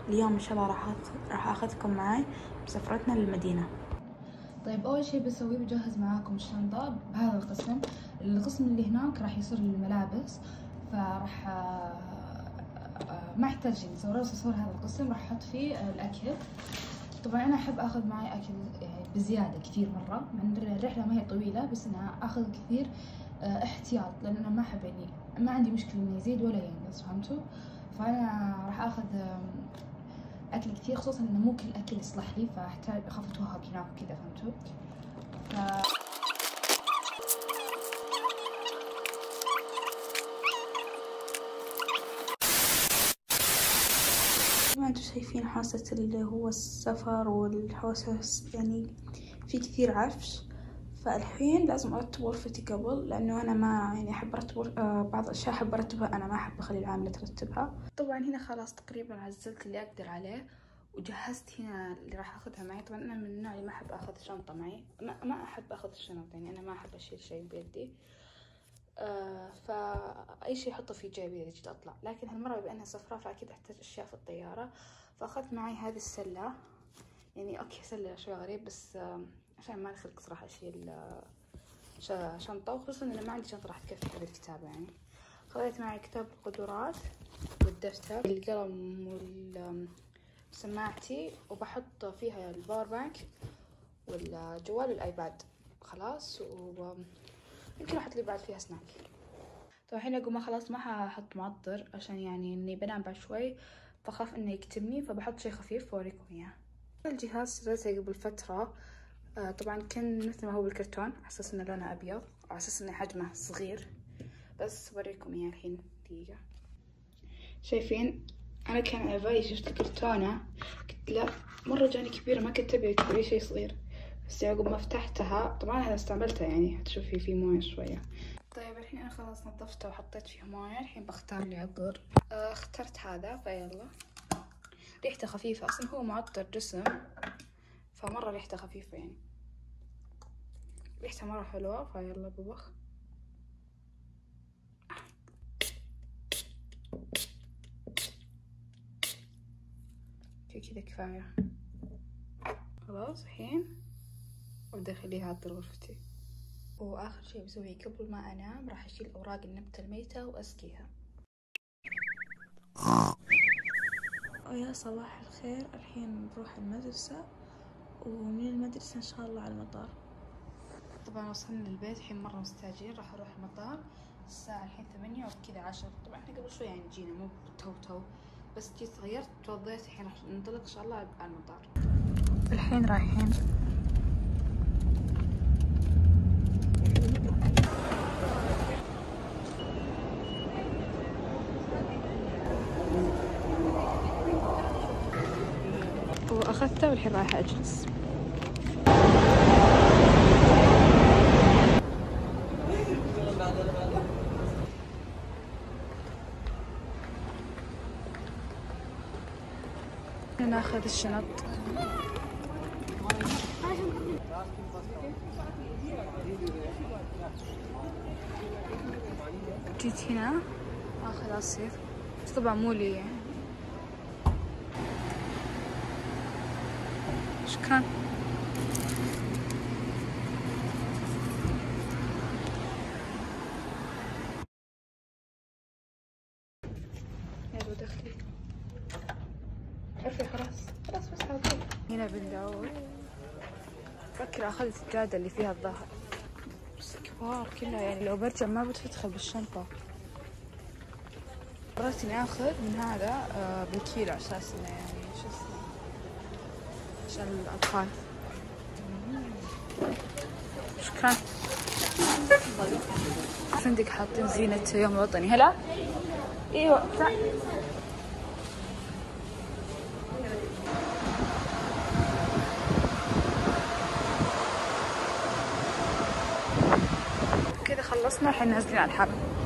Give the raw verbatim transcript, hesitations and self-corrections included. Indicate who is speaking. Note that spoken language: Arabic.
Speaker 1: اليوم إن شاء الله راح راح أخذكم معي بسفرتنا للمدينة.
Speaker 2: طيب أول شيء بسويه بجهز معاكم الشنطة بهذا القسم. القسم اللي هناك راح يصير للملابس، فراح ما احتاج نصور صور هذا القسم، راح احط فيه الأكل. طبعا أنا أحب أخذ معي أكل بزيادة كثير مرة، مع إن الرحلة ما هي طويلة، بس أنا أخذ كثير احتياط، لأن أنا ما أحب يعني ما عندي مشكلة إنه يزيد ولا ينقص، فهمتوا؟ فأنا راح أخذ أكل كثير، خصوصا إنه مو كل أكل يصلح لي، فأحتاج أخاف أتوهق هناك وكذا، فهمتوا؟ ف...
Speaker 1: ما انتم شايفين حاسة اللي هو السفر والحوسة، يعني في كثير عفش، فالحين لازم ارتب غرفتي قبل، لانه انا ما يعني احب ارتب آه بعض الاشياء احب ارتبها انا، ما احب اخلي العاملة ترتبها. طبعا هنا خلاص تقريبا عزلت اللي اقدر عليه، وجهزت هنا اللي راح اخذها معي. طبعا انا من النوع اللي ما احب اخذ شنطة معي، ما, ما احب اخذ الشنط، يعني انا ما احب اشيل شيء بيدي. آه فأي شيء أحطه في جيبي إذا جيت أطلع، لكن هالمرة بما أنها سفرة فأكيد أحتاج أشياء في الطيارة، فأخذت معي هذه السلة. يعني أوكي سلة شوي غريب، بس آه عشان ما نخلق صراحة أشيل آه شنطة، وخصوصا إن ما عندي شنطة راح تكفي هذه الكتابة. يعني خذيت معي كتاب القدرات والدفتر، القلم وسماعتي، وبحط فيها الباور بانك والجوال والآيباد. خلاص، و يمكن احط لي بعد فيها سناك. طبعا الحين اقوم خلاص ما حاحط معطر، عشان يعني اني بنام بعد شوي فخاف انه يكتمني، فبحط شيء خفيف واوريكم اياه. الجهاز شريته قبل فترة، آه طبعا كان مثل ما هو بالكرتون، على اساس انه لونه ابيض، على اساس انه حجمه صغير، بس بوريكم اياه الحين. دقيقة، شايفين انا كان على بالي شفت الكرتونة قلت لا مرة جاني كبيرة، ما كنت ابي اي شيء صغير، بس عقب ما فتحتها طبعا انا استعملتها، يعني حتشوفي فيه مويه شوية. طيب الحين انا خلاص نظفته وحطيت فيه مويه، الحين بختار لي عطر. آه اخترت هذا، فيلا ريحته خفيفة، اصلا هو معطر جسم فمرة ريحته خفيفة، يعني ريحته مرة حلوة، فيلا ببخ. في كذا كفاية، خلاص الحين ابدا اخليها عطر غرفتي. واخر شيء بسويه قبل ما انام راح اشيل اوراق النبتة الميتة واسقيها. ويا صباح الخير، الحين بروح المدرسة، ومن المدرسة ان شاء الله على المطار. طبعا وصلنا البيت الحين مرة مستعجلين، راح اروح المطار الساعة الحين ثمانية وكذا عشر. طبعا احنا قبل شوي يعني جينا مو تو تو، بس جيت غيرت توضيت، الحين راح ننطلق ان شاء الله على المطار. الحين رايحين واخذته، والحين رايحة اجلس. ناخذ الشنط. جيت هنا اخذ عصير، بس طبعا مو لي يعني. شكرا. يلا دخلي عرفي، خلاص خلاص بس على طول. هنا بن داود، فكر اخذ السجادة اللي فيها الظهر، بس كبار كلها، يعني لو برجع ما بتدخل بالشنطة. قررت اني اخذ من هذا آه بالكيلو، على اساس انه يعني شو اسمه عشان الاطفال. شكرا. فندق حاطين زينة يوم الوطني. هلا ايوه تعال. كذا خلصنا، الحين نازلين على الحرم.